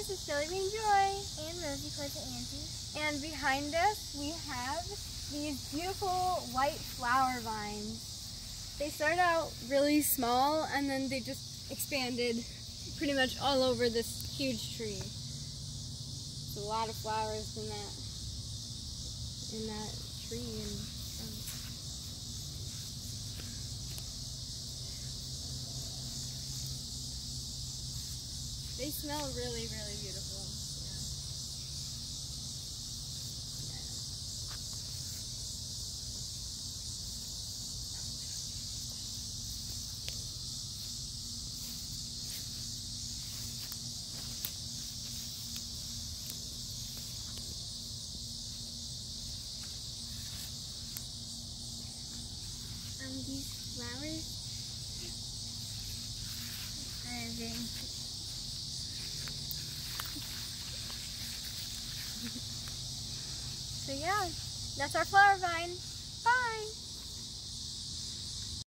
this is Jelly Bean Joy. And Rosie Pleasant Angie. And behind us we have these beautiful white flower vines. They started out really small and then they just expanded pretty much all over this huge tree. There's a lot of flowers in that tree. They smell really, really beautiful. These flowers are very So yeah, that's our flower vine. Bye!